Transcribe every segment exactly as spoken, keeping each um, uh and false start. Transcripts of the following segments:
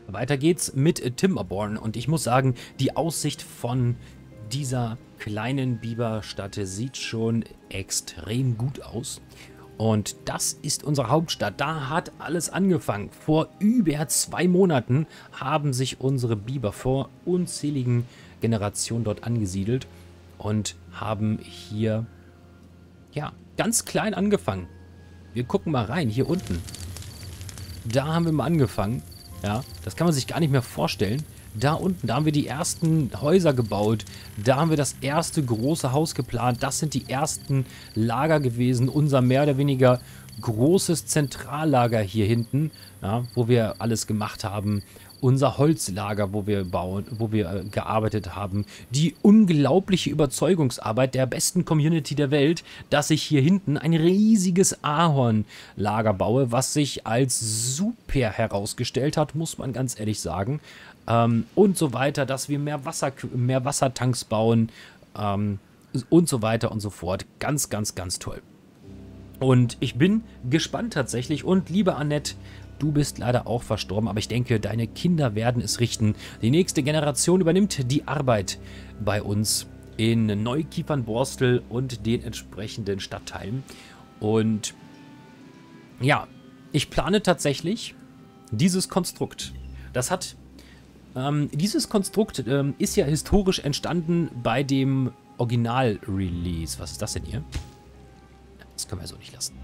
Weiter geht's mit Timberborn und ich muss sagen, die Aussicht von dieser kleinen Biberstadt sieht schon extrem gut aus. Und das ist unsere Hauptstadt. Da hat alles angefangen. Vor über zwei Monaten haben sich unsere Biber vor unzähligen Generationen dort angesiedelt und haben hier, ja, ganz klein angefangen. Wir gucken mal rein, hier unten. Da haben wir mal angefangen. Ja, das kann man sich gar nicht mehr vorstellen. Da unten, da haben wir die ersten Häuser gebaut. Da haben wir das erste große Haus geplant. Das sind die ersten Lager gewesen. Unser mehr oder weniger großes Zentrallager hier hinten, ja, wo wir alles gemacht haben. Unser Holzlager, wo wir bauen, wo wir äh, gearbeitet haben. Die unglaubliche Überzeugungsarbeit der besten Community der Welt, dass ich hier hinten ein riesiges Ahornlager baue, was sich als super herausgestellt hat, muss man ganz ehrlich sagen. Ähm, und so weiter, dass wir mehr Wasser, mehr Wassertanks bauen ähm, und so weiter und so fort. Ganz, ganz, ganz toll. Und ich bin gespannt tatsächlich. Und liebe Annette, du bist leider auch verstorben, aber ich denke, deine Kinder werden es richten. Die nächste Generation übernimmt die Arbeit bei uns in Neukiefernborstel und den entsprechenden Stadtteilen. Und ja, ich plane tatsächlich dieses Konstrukt. Das hat, ähm, dieses Konstrukt ähm, ist ja historisch entstanden bei dem Original-Release. Was ist das denn hier? Das können wir so nicht lassen.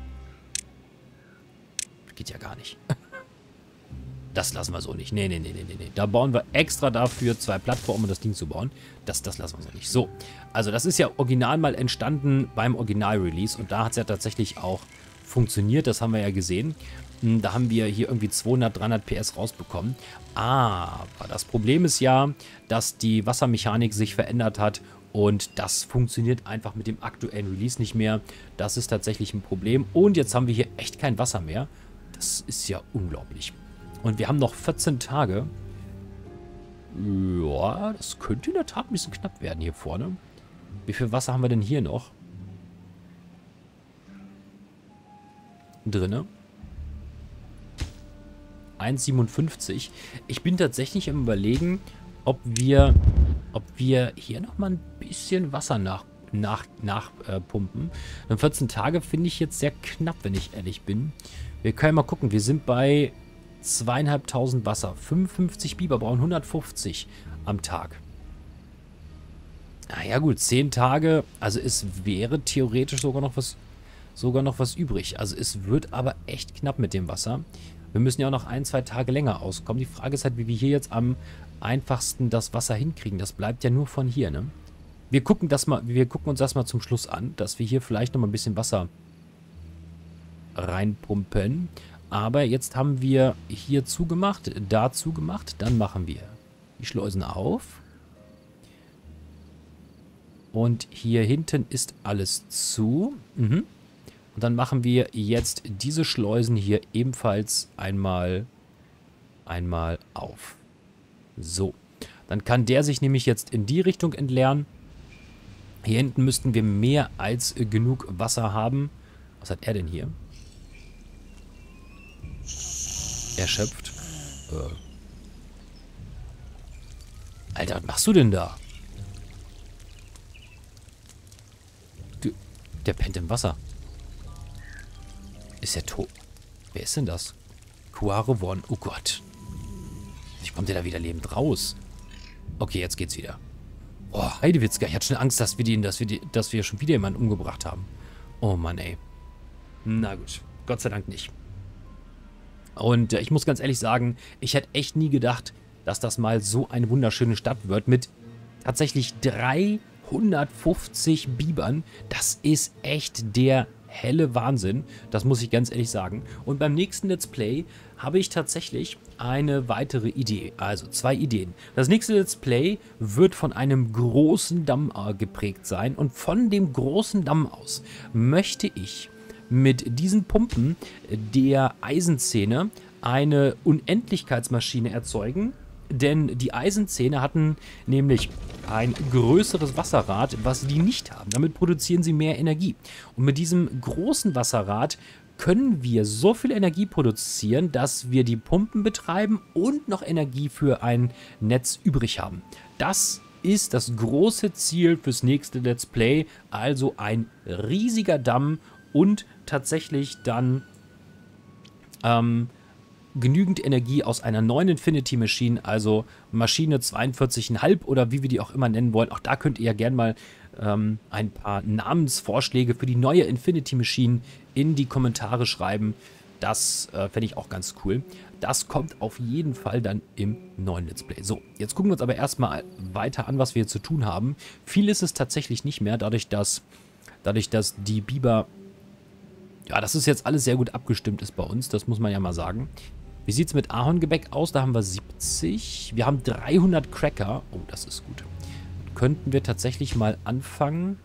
Geht ja gar nicht. Das lassen wir so nicht. Nee, nee, nee, nee, nee. Da bauen wir extra dafür zwei Plattformen, um das Ding zu bauen. Das, das lassen wir so nicht. So, also das ist ja original mal entstanden beim Original-Release. Und da hat es ja tatsächlich auch funktioniert. Das haben wir ja gesehen. Da haben wir hier irgendwie zweihundert, dreihundert P S rausbekommen. Aber das Problem ist ja, dass die Wassermechanik sich verändert hat. Und das funktioniert einfach mit dem aktuellen Release nicht mehr. Das ist tatsächlich ein Problem. Und jetzt haben wir hier echt kein Wasser mehr. Das ist ja unglaublich. Und wir haben noch vierzehn Tage. Ja, das könnte in der Tat ein bisschen knapp werden hier vorne. Wie viel Wasser haben wir denn hier noch? Drinne. eins Komma siebenundfünfzig. Ich bin tatsächlich am Überlegen, ob wir, ob wir hier nochmal ein bisschen Wasser nach, nach, nachpumpen. Äh, vierzehn Tage finde ich jetzt sehr knapp, wenn ich ehrlich bin. Wir können mal gucken. Wir sind bei zweieinhalbtausend Wasser. fünfundfünfzig Biber brauchen hundertfünfzig am Tag. Na ja gut, zehn Tage. Also es wäre theoretisch sogar noch was, sogar noch was übrig. Also es wird aber echt knapp mit dem Wasser. Wir müssen ja auch noch ein, zwei Tage länger auskommen. Die Frage ist halt, wie wir hier jetzt am einfachsten das Wasser hinkriegen. Das bleibt ja nur von hier, ne? Wir gucken das mal, wir gucken uns das mal zum Schluss an, dass wir hier vielleicht noch mal ein bisschen Wasser reinpumpen. Aber jetzt haben wir hier zugemacht, da zugemacht. Dann machen wir die Schleusen auf. Und hier hinten ist alles zu. Mhm. Und dann machen wir jetzt diese Schleusen hier ebenfalls einmal, einmal auf. So. Dann kann der sich nämlich jetzt in die Richtung entleeren. Hier hinten müssten wir mehr als genug Wasser haben. Was hat er denn hier? Erschöpft. Äh. Alter, was machst du denn da? Du, der pennt im Wasser. Ist er tot? Wer ist denn das? Kuarevon. Oh Gott. Wie kommt der da wieder lebend raus? Okay, jetzt geht's wieder. Oh, Heidewitzka. Ich hatte schon Angst, dass wir, die, dass, wir die, dass wir schon wieder jemanden umgebracht haben. Oh Mann, ey. Na gut. Gott sei Dank nicht. Und äh, ich muss ganz ehrlich sagen, ich hätte echt nie gedacht, dass das mal so eine wunderschöne Stadt wird mit tatsächlich dreihundertfünfzig Bibern. Das ist echt der helle Wahnsinn. Das muss ich ganz ehrlich sagen. Und beim nächsten Let's Play habe ich tatsächlich eine weitere Idee. Also zwei Ideen. Das nächste Let's Play wird von einem großen Damm äh, geprägt sein. Und von dem großen Damm aus möchte ich mit diesen Pumpen der Eisenzähne eine Unendlichkeitsmaschine erzeugen. Denn die Eisenzähne hatten nämlich ein größeres Wasserrad, was die nicht haben. Damit produzieren sie mehr Energie. Und mit diesem großen Wasserrad können wir so viel Energie produzieren, dass wir die Pumpen betreiben und noch Energie für ein Netz übrig haben. Das ist das große Ziel fürs nächste Let's Play, also ein riesiger Damm und tatsächlich dann ähm, genügend Energie aus einer neuen Infinity Machine, also Maschine zweiundvierzig Komma fünf oder wie wir die auch immer nennen wollen. Auch da könnt ihr ja gerne mal ähm, ein paar Namensvorschläge für die neue Infinity Machine in die Kommentare schreiben. Das äh, fände ich auch ganz cool. Das kommt auf jeden Fall dann im neuen Let's Play. So, jetzt gucken wir uns aber erstmal weiter an, was wir hier zu tun haben. Viel ist es tatsächlich nicht mehr, dadurch, dass, dadurch, dass die Biber... Ja, das ist jetzt alles sehr gut abgestimmt ist bei uns, das muss man ja mal sagen. Wie sieht es mit Ahorngebäck aus? Da haben wir siebzig. Wir haben dreihundert Cracker. Oh, das ist gut. Könnten wir tatsächlich mal anfangen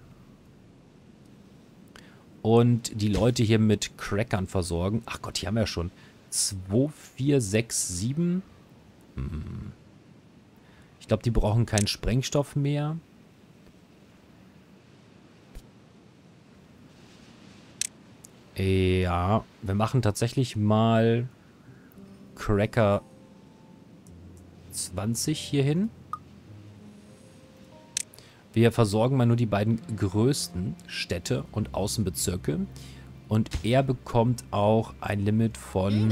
und die Leute hier mit Crackern versorgen. Ach Gott, hier haben wir ja schon zwei, vier, sechs, sieben. Hm. Ich glaube, die brauchen keinen Sprengstoff mehr. Ja, wir machen tatsächlich mal Cracker zwanzig hier hin. Wir versorgen mal nur die beiden größten Städte und Außenbezirke. Und er bekommt auch ein Limit von...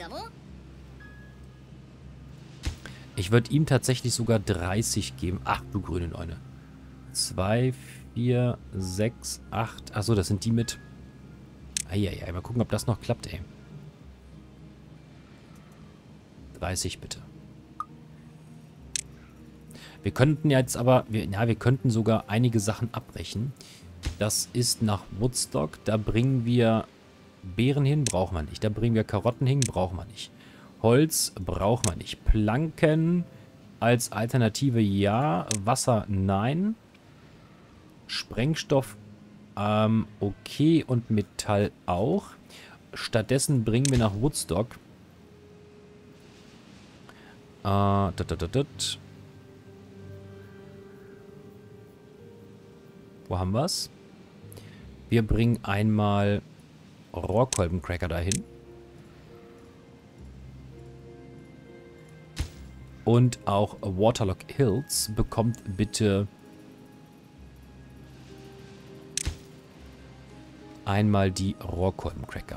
Ich würde ihm tatsächlich sogar dreißig geben. Ach, du grüne Neune. zwei, vier, sechs, acht. Achso, das sind die mit... Eieiei, mal gucken, ob das noch klappt, ey. dreißig bitte. Wir könnten jetzt aber, wir, ja, wir könnten sogar einige Sachen abbrechen. Das ist nach Woodstock. Da bringen wir Beeren hin, brauchen wir nicht. Da bringen wir Karotten hin, brauchen wir nicht. Holz brauchen wir nicht. Planken als Alternative ja. Wasser nein. Sprengstoff ähm, okay und Metall auch. Stattdessen bringen wir nach Woodstock. Äh, dat, dat, dat, dat. Wo haben wir es? Wir bringen einmal Rohrkolbencracker dahin. Und auch Waterlock Hills bekommt bitte einmal die Rohrkolbencracker.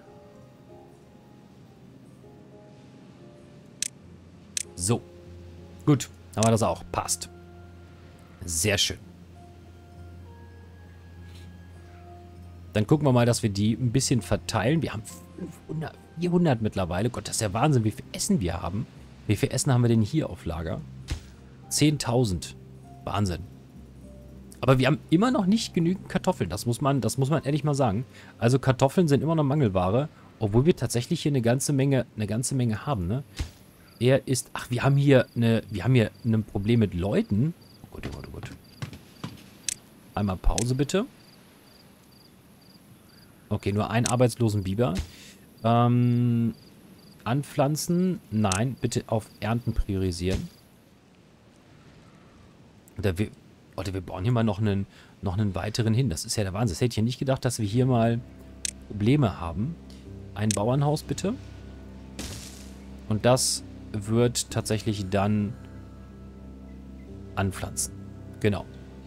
So. Gut. Haben wir das auch. Passt. Sehr schön. Dann gucken wir mal, dass wir die ein bisschen verteilen. Wir haben fünfhundert, vierhundert mittlerweile. Gott, das ist ja Wahnsinn, wie viel Essen wir haben. Wie viel Essen haben wir denn hier auf Lager? zehntausend. Wahnsinn. Aber wir haben immer noch nicht genügend Kartoffeln. Das muss man, das muss man ehrlich mal sagen. Also Kartoffeln sind immer noch Mangelware. Obwohl wir tatsächlich hier eine ganze Menge, eine ganze Menge haben, ne? Er ist... Ach, wir haben hier eine... Wir haben hier ein Problem mit Leuten. Oh Gott, oh Gott, oh Gott. Einmal Pause, bitte. Okay, nur einen arbeitslosen Biber. Ähm, anpflanzen. Nein, bitte auf Ernten priorisieren. Oder wir, oder wir bauen hier mal noch einen, noch einen weiteren hin. Das ist ja der Wahnsinn. Das hätte ich ja nicht gedacht, dass wir hier mal Probleme haben. Ein Bauernhaus, bitte. Und das wird tatsächlich dann anpflanzen. Genau.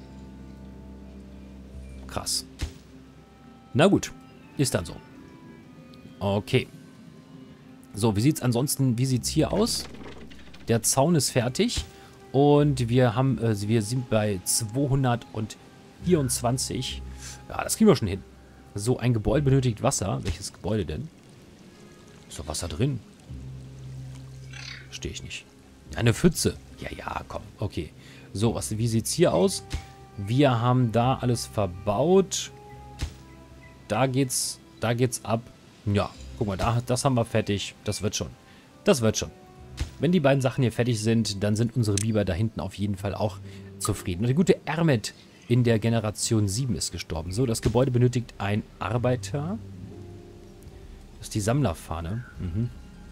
Krass. Na gut. Ist dann so. Okay. So, wie sieht's ansonsten, wie sieht's hier aus? Der Zaun ist fertig. Und wir haben, äh, wir sind bei zweihundertvierundzwanzig. Ja, das kriegen wir schon hin. So, ein Gebäude benötigt Wasser. Welches Gebäude denn? Ist doch Wasser drin? Verstehe ich nicht. Eine Pfütze. Ja, ja, komm. Okay. So, was, wie sieht's hier aus? Wir haben da alles verbaut. Da geht's, da geht's ab. Ja, guck mal, da, das haben wir fertig. Das wird schon. Das wird schon. Wenn die beiden Sachen hier fertig sind, dann sind unsere Biber da hinten auf jeden Fall auch zufrieden. Und der gute Ermet in der Generation sieben ist gestorben. So, das Gebäude benötigt einen Arbeiter. Das ist die Sammlerfahne. Mhm.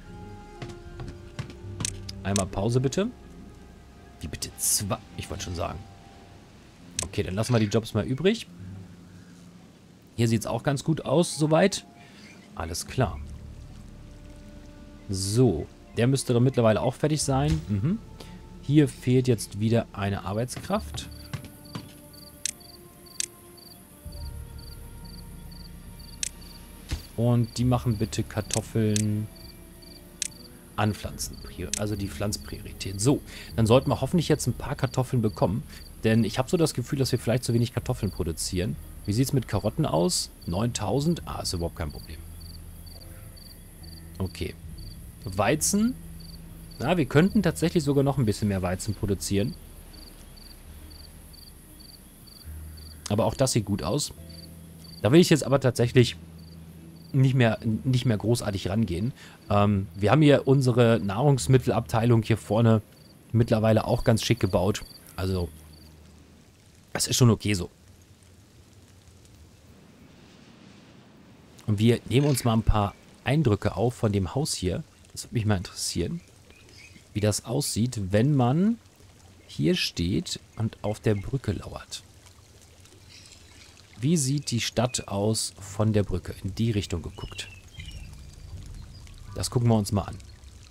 Einmal Pause, bitte. Wie bitte? Zwei? Ich wollte schon sagen. Okay, dann lassen wir die Jobs mal übrig. Hier sieht es auch ganz gut aus, soweit. Alles klar. So, der müsste doch mittlerweile auch fertig sein. Mhm. Hier fehlt jetzt wieder eine Arbeitskraft. Und die machen bitte Kartoffeln anpflanzen. Also die Pflanzpriorität. So, dann sollten wir hoffentlich jetzt ein paar Kartoffeln bekommen. Denn ich habe so das Gefühl, dass wir vielleicht zu wenig Kartoffeln produzieren. Wie sieht es mit Karotten aus? neuntausend? Ah, ist überhaupt kein Problem. Okay. Weizen. Na, wir könnten tatsächlich sogar noch ein bisschen mehr Weizen produzieren. Aber auch das sieht gut aus. Da will ich jetzt aber tatsächlich nicht mehr, nicht mehr großartig rangehen. Ähm, wir haben hier unsere Nahrungsmittelabteilung hier vorne mittlerweile auch ganz schick gebaut. Also, das ist schon okay so. Und wir nehmen uns mal ein paar Eindrücke auf von dem Haus hier. Das würde mich mal interessieren, wie das aussieht, wenn man hier steht und auf der Brücke lauert. Wie sieht die Stadt aus von der Brücke? In die Richtung geguckt. Das gucken wir uns mal an.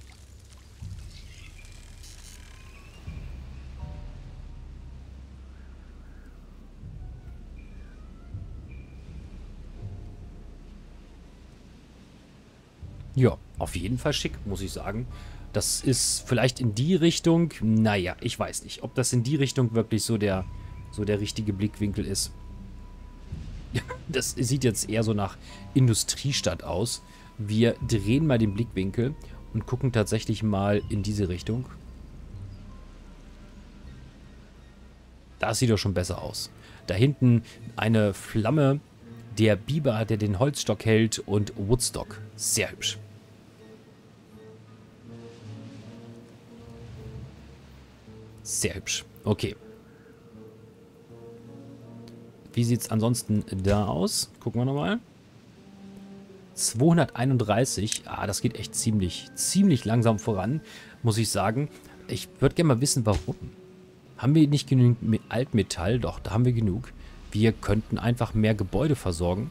Ja, auf jeden Fall schick, muss ich sagen. Das ist vielleicht in die Richtung, naja, ich weiß nicht, ob das in die Richtung wirklich so der, so der richtige Blickwinkel ist. Das sieht jetzt eher so nach Industriestadt aus. Wir drehen mal den Blickwinkel und gucken tatsächlich mal in diese Richtung. Das sieht doch schon besser aus. Da hinten eine Flamme, der Biber, der den Holzstock hält und Woodstock. Sehr hübsch. Sehr hübsch. Okay. Wie sieht es ansonsten da aus? Gucken wir nochmal. zweihunderteinunddreißig. Ah, das geht echt ziemlich, ziemlich langsam voran, muss ich sagen. Ich würde gerne mal wissen, warum. Haben wir nicht genügend Altmetall? Doch, da haben wir genug. Wir könnten einfach mehr Gebäude versorgen.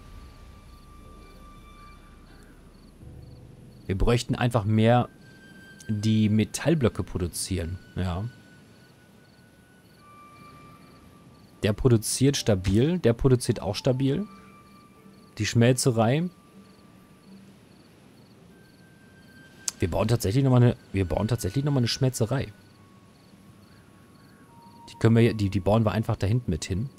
Wir bräuchten einfach mehr, die Metallblöcke produzieren. Ja. Der produziert stabil. Der produziert auch stabil. Die Schmelzerei. Wir bauen tatsächlich nochmal eine. Wir bauen tatsächlich nochmal eine Schmelzerei. Die können wir. Die, die bauen wir einfach da hinten mit hin.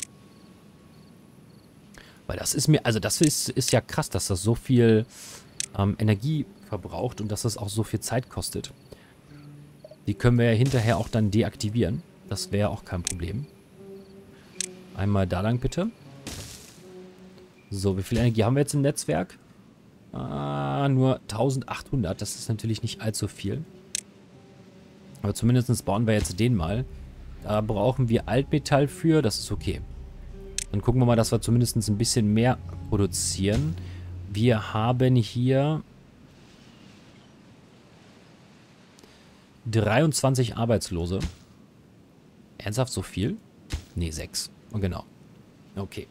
Weil das ist mir. Also das ist, ist ja krass, dass das so viel ähm, Energie verbraucht und dass das auch so viel Zeit kostet. Die können wir ja hinterher auch dann deaktivieren. Das wäre auch kein Problem. Einmal da lang bitte. So, wie viel Energie haben wir jetzt im Netzwerk? Ah, nur eintausendachthundert. Das ist natürlich nicht allzu viel. Aber zumindest bauen wir jetzt den mal. Da brauchen wir Altmetall für. Das ist okay. Dann gucken wir mal, dass wir zumindest ein bisschen mehr produzieren. Wir haben hier dreiundzwanzig Arbeitslose. Ernsthaft so viel? Ne, sechs. Und genau. Okay.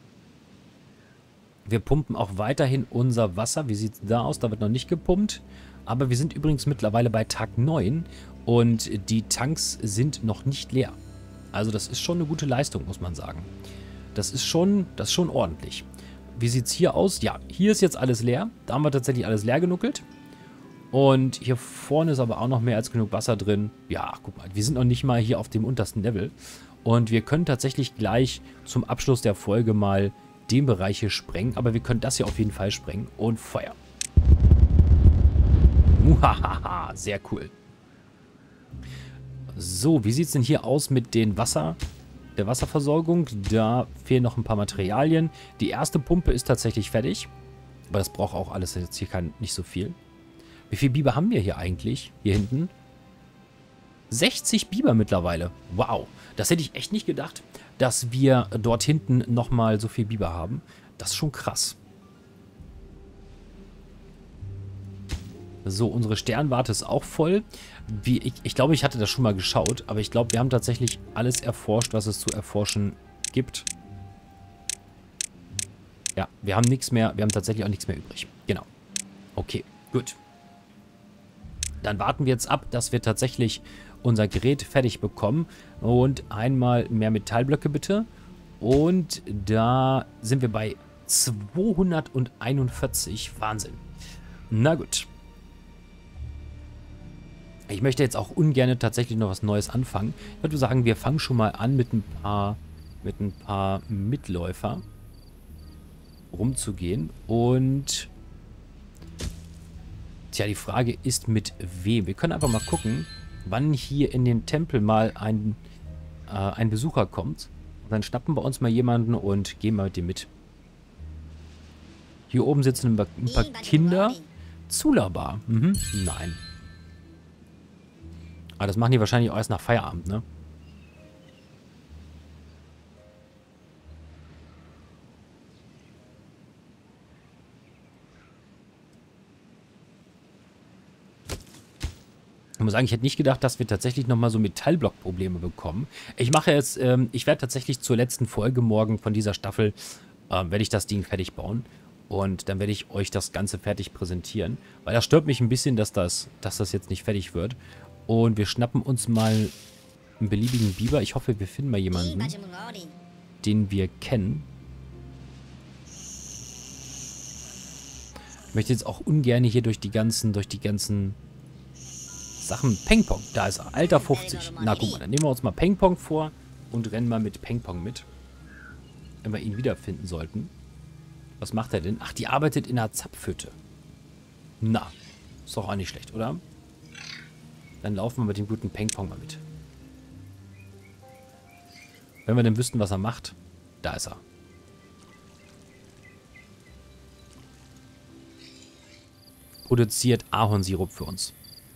Wir pumpen auch weiterhin unser Wasser. Wie sieht es da aus? Da wird noch nicht gepumpt. Aber wir sind übrigens mittlerweile bei Tag neun. Und die Tanks sind noch nicht leer. Also das ist schon eine gute Leistung, muss man sagen. Das ist schon, das ist schon ordentlich. Wie sieht es hier aus? Ja, hier ist jetzt alles leer. Da haben wir tatsächlich alles leer genuckelt. Und hier vorne ist aber auch noch mehr als genug Wasser drin. Ja, guck mal, wir sind noch nicht mal hier auf dem untersten Level. Und wir können tatsächlich gleich zum Abschluss der Folge mal den Bereich hier sprengen. Aber wir können das hier auf jeden Fall sprengen. Und Feuer. Muhahaha, sehr cool. So, wie sieht es denn hier aus mit den Wasser, der Wasserversorgung? Da fehlen noch ein paar Materialien. Die erste Pumpe ist tatsächlich fertig. Aber das braucht auch alles jetzt hier kein, nicht so viel. Wie viele Biber haben wir hier eigentlich? Hier hinten? sechzig Biber mittlerweile. Wow. Das hätte ich echt nicht gedacht, dass wir dort hinten nochmal so viel Biber haben. Das ist schon krass. So, unsere Sternwarte ist auch voll. Wie, ich, ich glaube, ich hatte das schon mal geschaut, aber ich glaube, wir haben tatsächlich alles erforscht, was es zu erforschen gibt. Ja, wir haben nichts mehr, wir haben tatsächlich auch nichts mehr übrig. Genau. Okay, gut. Dann warten wir jetzt ab, dass wir tatsächlich unser Gerät fertig bekommen. Und einmal mehr Metallblöcke bitte. Und da sind wir bei zweihunderteinundvierzig. Wahnsinn. Na gut. Ich möchte jetzt auch ungern tatsächlich noch was Neues anfangen. Ich würde sagen, wir fangen schon mal an mit ein paar, mit ein paar Mitläufer rumzugehen. Und tja, die Frage ist mit wem. Wir können einfach mal gucken, wann hier in den Tempel mal ein, äh, ein Besucher kommt. Und dann schnappen wir uns mal jemanden und gehen mal mit dem mit. Hier oben sitzen ein paar Kinder. Zulaba. Mhm. Nein. Aber das machen die wahrscheinlich auch erst nach Feierabend, ne? Ich muss sagen, ich hätte nicht gedacht, dass wir tatsächlich nochmal so Metallblock-Probleme bekommen. Ich mache jetzt, ähm, ich werde tatsächlich zur letzten Folge morgen von dieser Staffel, ähm, werde ich das Ding fertig bauen. Und dann werde ich euch das Ganze fertig präsentieren. Weil das stört mich ein bisschen, dass das, dass das jetzt nicht fertig wird. Und wir schnappen uns mal einen beliebigen Biber. Ich hoffe, wir finden mal jemanden, den wir kennen. Ich möchte jetzt auch ungern hier durch die ganzen, durch die ganzen Sachen. Peng-Pong, da ist er. Alter fünfzig. Na guck mal, dann nehmen wir uns mal Peng-Pong vor und rennen mal mit Peng-Pong mit. Wenn wir ihn wiederfinden sollten. Was macht er denn? Ach, die arbeitet in einer Zapfhütte. Na, ist doch auch nicht schlecht, oder? Dann laufen wir mit dem guten Peng-Pong mal mit. Wenn wir denn wüssten, was er macht, da ist er. Produziert Ahornsirup für uns.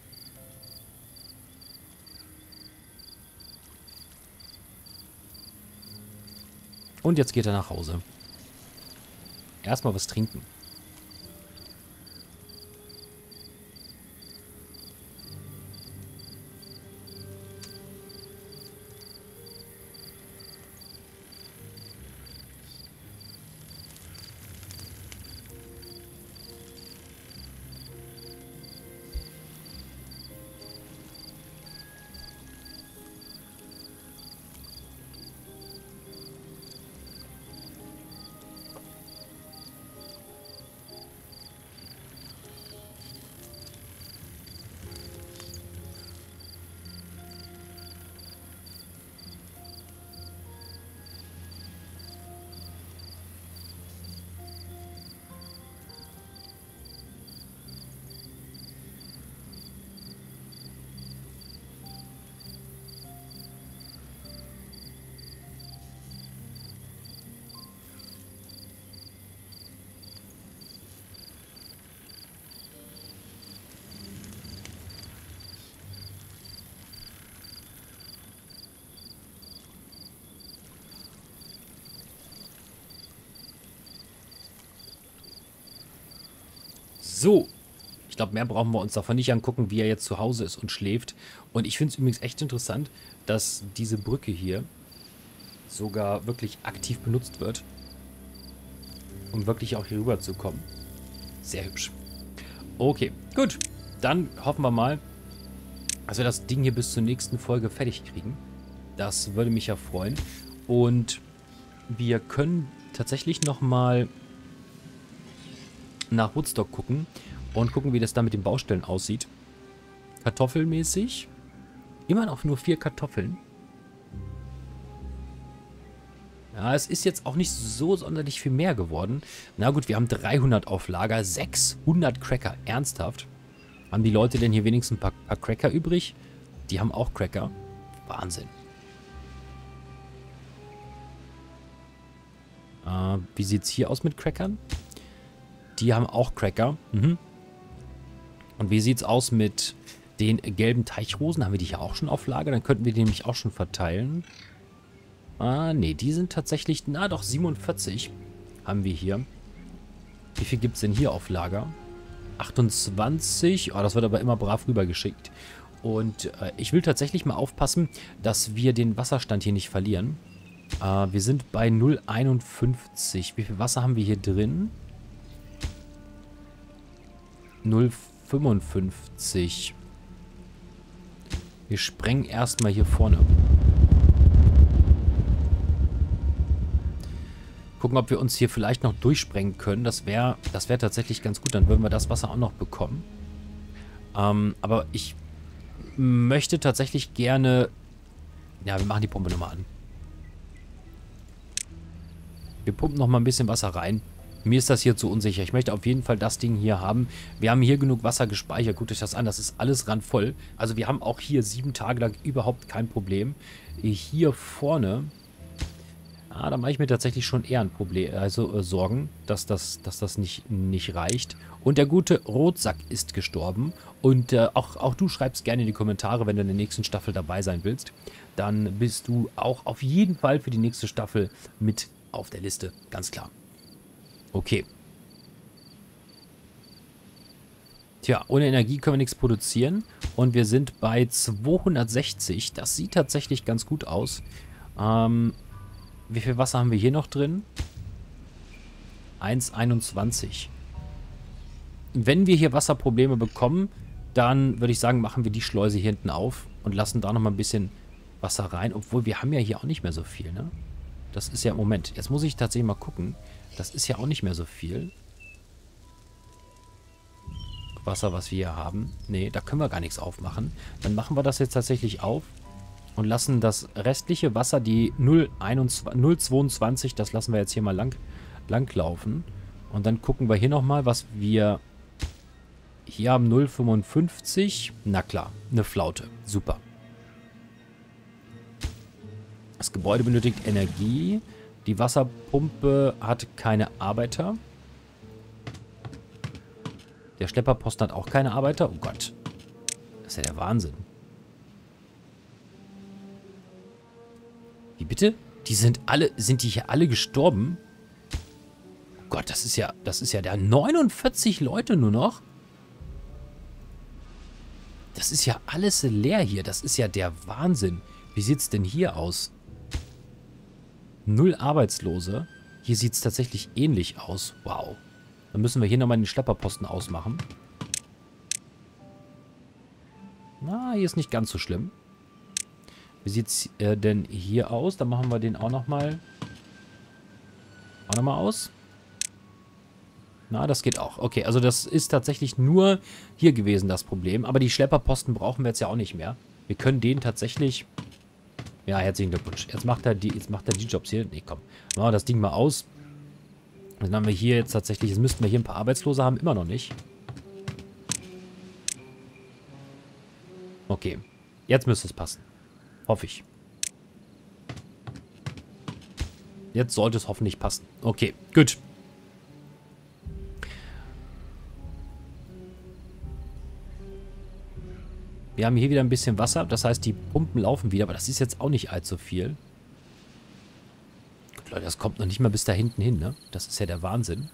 Und jetzt geht er nach Hause. Erstmal was trinken. So, ich glaube, mehr brauchen wir uns davon nicht angucken, wie er jetzt zu Hause ist und schläft. Und ich finde es übrigens echt interessant, dass diese Brücke hier sogar wirklich aktiv benutzt wird, um wirklich auch hier rüber zu kommen. Sehr hübsch. Okay, gut. Dann hoffen wir mal, dass wir das Ding hier bis zur nächsten Folge fertig kriegen. Das würde mich ja freuen. Und wir können tatsächlich nochmal nach Woodstock gucken und gucken, wie das da mit den Baustellen aussieht. Kartoffelmäßig. Immer noch nur vier Kartoffeln. Ja, es ist jetzt auch nicht so sonderlich viel mehr geworden. Na gut, wir haben dreihundert auf Lager, sechshundert Cracker. Ernsthaft? Haben die Leute denn hier wenigstens ein paar, paar Cracker übrig? Die haben auch Cracker. Wahnsinn. Äh, wie sieht es hier aus mit Crackern? Die haben auch Cracker. Mhm. Und wie sieht es aus mit den gelben Teichrosen? Haben wir die hier auch schon auf Lager? Dann könnten wir die nämlich auch schon verteilen. Ah, nee, die sind tatsächlich... Na doch, siebenundvierzig haben wir hier. Wie viel gibt es denn hier auf Lager? achtundzwanzig. Oh, das wird aber immer brav rübergeschickt. Und äh, ich will tatsächlich mal aufpassen, dass wir den Wasserstand hier nicht verlieren. Äh, wir sind bei null Komma einundfünfzig. Wie viel Wasser haben wir hier drin? null Komma fünfundfünfzig. Wir sprengen erstmal hier vorne. Gucken, ob wir uns hier vielleicht noch durchsprengen können. Das wäre das wär tatsächlich ganz gut. Dann würden wir das Wasser auch noch bekommen. Ähm, aber ich möchte tatsächlich gerne... Ja, wir machen die Pumpe nochmal an. Wir pumpen nochmal ein bisschen Wasser rein. Mir ist das hier zu unsicher. Ich möchte auf jeden Fall das Ding hier haben. Wir haben hier genug Wasser gespeichert. Guckt euch das an. Das ist alles randvoll. Also wir haben auch hier sieben Tage lang überhaupt kein Problem. Hier vorne... Ah, da mache ich mir tatsächlich schon eher ein Problem, also äh, Sorgen, dass das, dass das nicht, nicht reicht. Und der gute Rotsack ist gestorben. Und äh, auch, auch du schreibst gerne in die Kommentare, wenn du in der nächsten Staffel dabei sein willst. Dann bist du auch auf jeden Fall für die nächste Staffel mit auf der Liste. Ganz klar. Okay. Tja, ohne Energie können wir nichts produzieren. Und wir sind bei zweihundertsechzig. Das sieht tatsächlich ganz gut aus. Ähm... Wie viel Wasser haben wir hier noch drin? eins Komma einundzwanzig. Wenn wir hier Wasserprobleme bekommen, dann würde ich sagen, machen wir die Schleuse hier hinten auf und lassen da nochmal ein bisschen Wasser rein. Obwohl, wir haben ja hier auch nicht mehr so viel, ne? Das ist ja, Moment, jetzt muss ich tatsächlich mal gucken. Das ist ja auch nicht mehr so viel. Wasser, was wir hier haben. Nee, da können wir gar nichts aufmachen. Dann machen wir das jetzt tatsächlich auf. Und lassen das restliche Wasser, die null Komma zweiundzwanzig, das lassen wir jetzt hier mal lang, lang laufen. Und dann gucken wir hier nochmal, was wir hier haben. null Komma fünfundfünfzig. Na klar, eine Flaute. Super. Das Gebäude benötigt Energie. Die Wasserpumpe hat keine Arbeiter. Der Schlepperposten hat auch keine Arbeiter. Oh Gott. Das ist ja der Wahnsinn. Wie bitte? Die sind alle, sind die hier alle gestorben? Oh Gott, das ist ja, das ist ja der neunundvierzig Leute nur noch. Das ist ja alles leer hier. Das ist ja der Wahnsinn. Wie sieht es denn hier aus? Null Arbeitslose. Hier sieht es tatsächlich ähnlich aus. Wow. Dann müssen wir hier nochmal den Schlepperposten ausmachen. Na, hier ist nicht ganz so schlimm. Wie sieht es äh, denn hier aus? Dann machen wir den auch nochmal auch nochmal aus. Na, das geht auch. Okay, also das ist tatsächlich nur hier gewesen, das Problem. Aber die Schlepperposten brauchen wir jetzt ja auch nicht mehr. Wir können den tatsächlich... Ja, herzlichen Glückwunsch. Jetzt macht er die, jetzt macht er die Jobs hier. Nee, komm. Machen wir das Ding mal aus. Dann haben wir hier jetzt tatsächlich... Jetzt müssten wir hier ein paar Arbeitslose haben. Immer noch nicht. Okay. Jetzt müsste es passen. Hoffe ich. Jetzt sollte es hoffentlich passen. Okay, gut. Wir haben hier wieder ein bisschen Wasser. Das heißt, die Pumpen laufen wieder. Aber das ist jetzt auch nicht allzu viel. Gut, Leute, das kommt noch nicht mal bis da hinten hin, ne? Das ist ja der Wahnsinn.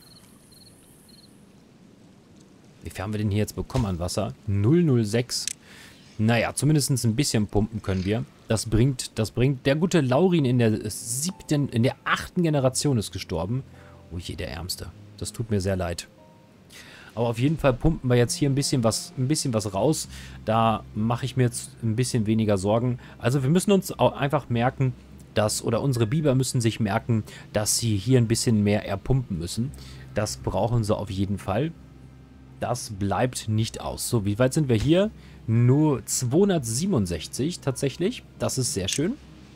Wie viel haben wir denn hier jetzt bekommen an Wasser? null Komma null sechs. Naja, zumindest ein bisschen pumpen können wir. Das bringt, das bringt... Der gute Laurin in der siebten, in der achten Generation ist gestorben. Oh je, der Ärmste. Das tut mir sehr leid. Aber auf jeden Fall pumpen wir jetzt hier ein bisschen was, ein bisschen was raus. Da mache ich mir jetzt ein bisschen weniger Sorgen. Also wir müssen uns auch einfach merken, dass... Oder unsere Biber müssen sich merken, dass sie hier ein bisschen mehr erpumpen müssen. Das brauchen sie auf jeden Fall. Das bleibt nicht aus. So, wie weit sind wir hier? Nur zweihundertsiebenundsechzig tatsächlich. Das ist sehr schön.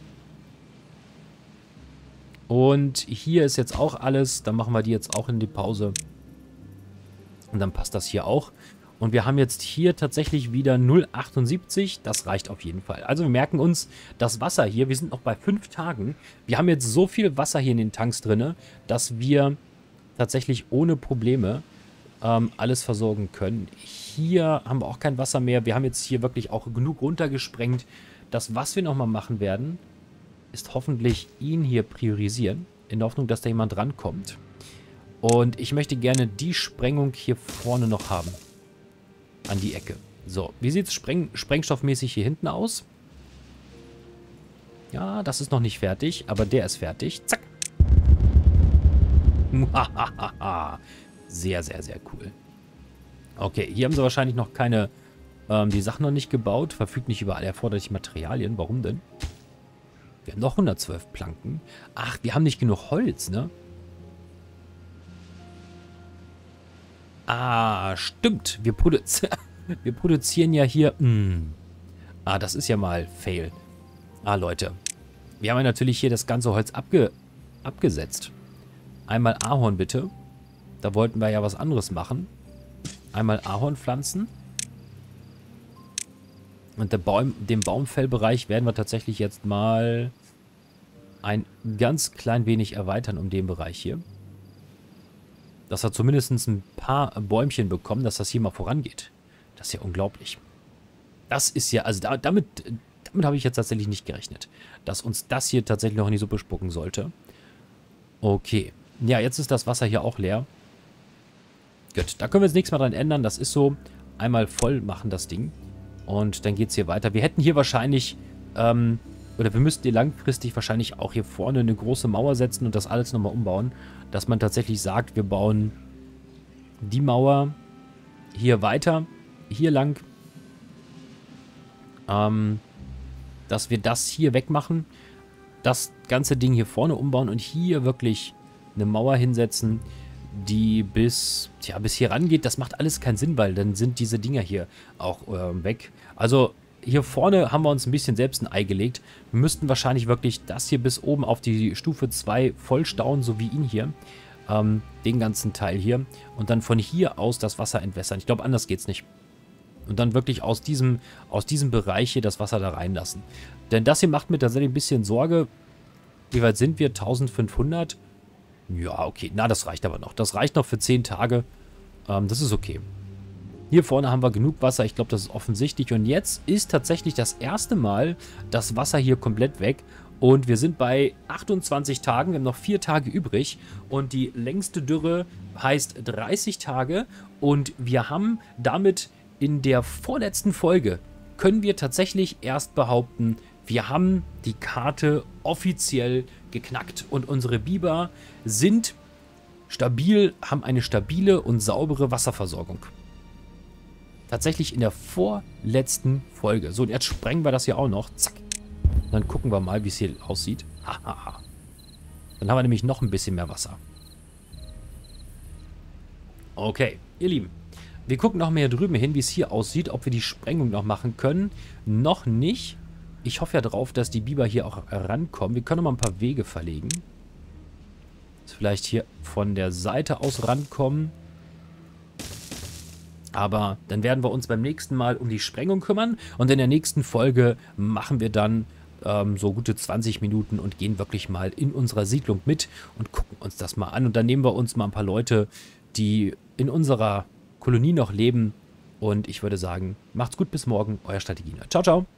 Und hier ist jetzt auch alles. Dann machen wir die jetzt auch in die Pause. Und dann passt das hier auch. Und wir haben jetzt hier tatsächlich wieder null Komma achtundsiebzig. Das reicht auf jeden Fall. Also wir merken uns, das Wasser hier, wir sind noch bei fünf Tagen. Wir haben jetzt so viel Wasser hier in den Tanks drin, dass wir tatsächlich ohne Probleme ähm, alles versorgen können. Hier haben wir auch kein Wasser mehr. Wir haben jetzt hier wirklich auch genug runtergesprengt. Das, was wir nochmal machen werden, ist hoffentlich ihn hier priorisieren. In der Hoffnung, dass da jemand rankommt. Und ich möchte gerne die Sprengung hier vorne noch haben. An die Ecke. So, wie sieht es Spreng sprengstoffmäßig hier hinten aus? Ja, das ist noch nicht fertig, aber der ist fertig. Zack. Sehr, sehr, sehr cool. Okay, hier haben sie wahrscheinlich noch keine, ähm, die Sachen noch nicht gebaut. Verfügt nicht über alle erforderlichen Materialien. Warum denn? Wir haben noch hundertzwölf Planken. Ach, wir haben nicht genug Holz, ne? Ah, stimmt. Wir, produzi wir produzieren ja hier... Mh. Ah, das ist ja mal Fail. Ah, Leute. Wir haben ja natürlich hier das ganze Holz abge abgesetzt. Einmal Ahorn, bitte. Da wollten wir ja was anderes machen. Einmal Ahorn pflanzen. Und der Baum, den Baumfellbereich werden wir tatsächlich jetzt mal ein ganz klein wenig erweitern um den Bereich hier. Dass wir zumindest ein paar Bäumchen bekommen, dass das hier mal vorangeht. Das ist ja unglaublich. Das ist ja, also da, damit, damit habe ich jetzt tatsächlich nicht gerechnet. Dass uns das hier tatsächlich noch in die Suppe spucken sollte. Okay. Ja, jetzt ist das Wasser hier auch leer. Gut, da können wir jetzt nichts mehr dran ändern. Das ist so. Einmal voll machen das Ding. Und dann geht es hier weiter. Wir hätten hier wahrscheinlich, ähm, oder wir müssten hier langfristig wahrscheinlich auch hier vorne eine große Mauer setzen und das alles nochmal umbauen. Dass man tatsächlich sagt, wir bauen die Mauer hier weiter, hier lang. Ähm, dass wir das hier wegmachen, das ganze Ding hier vorne umbauen und hier wirklich eine Mauer hinsetzen, die bis, tja, bis hier rangeht. Das macht alles keinen Sinn, weil dann sind diese Dinger hier auch äh, weg. Also hier vorne haben wir uns ein bisschen selbst ein Ei gelegt. Wir müssten wahrscheinlich wirklich das hier bis oben auf die Stufe zwei vollstauen, so wie ihn hier. Ähm, den ganzen Teil hier. Und dann von hier aus das Wasser entwässern. Ich glaube, anders geht es nicht. Und dann wirklich aus diesem, aus diesem Bereich hier das Wasser da reinlassen. Denn das hier macht mir tatsächlich ein bisschen Sorge. Wie weit sind wir? eintausendfünfhundert? Ja, okay. Na, das reicht aber noch. Das reicht noch für zehn Tage. Ähm, das ist okay. Hier vorne haben wir genug Wasser. Ich glaube, das ist offensichtlich. Und jetzt ist tatsächlich das erste Mal das Wasser hier komplett weg. Und wir sind bei achtundzwanzig Tagen. Wir haben noch vier Tage übrig. Und die längste Dürre heißt dreißig Tage. Und wir haben damit in der vorletzten Folge, können wir tatsächlich erst behaupten, wir haben die Karte offiziell geknackt. Und unsere Biber sind stabil, haben eine stabile und saubere Wasserversorgung. Tatsächlich in der vorletzten Folge. So, und jetzt sprengen wir das hier auch noch. Zack. Dann gucken wir mal, wie es hier aussieht. Hahaha. Dann haben wir nämlich noch ein bisschen mehr Wasser. Okay, ihr Lieben. Wir gucken noch mal hier drüben hin, wie es hier aussieht, ob wir die Sprengung noch machen können. Noch nicht. Ich hoffe ja drauf, dass die Biber hier auch rankommen. Wir können noch mal ein paar Wege verlegen. Dass vielleicht hier von der Seite aus rankommen. Aber dann werden wir uns beim nächsten Mal um die Sprengung kümmern. Und in der nächsten Folge machen wir dann ähm, so gute zwanzig Minuten und gehen wirklich mal in unserer Siedlung mit und gucken uns das mal an. Und dann nehmen wir uns mal ein paar Leute, die in unserer Kolonie noch leben. Und ich würde sagen, macht's gut, bis morgen, euer Strategiener. Ciao, ciao.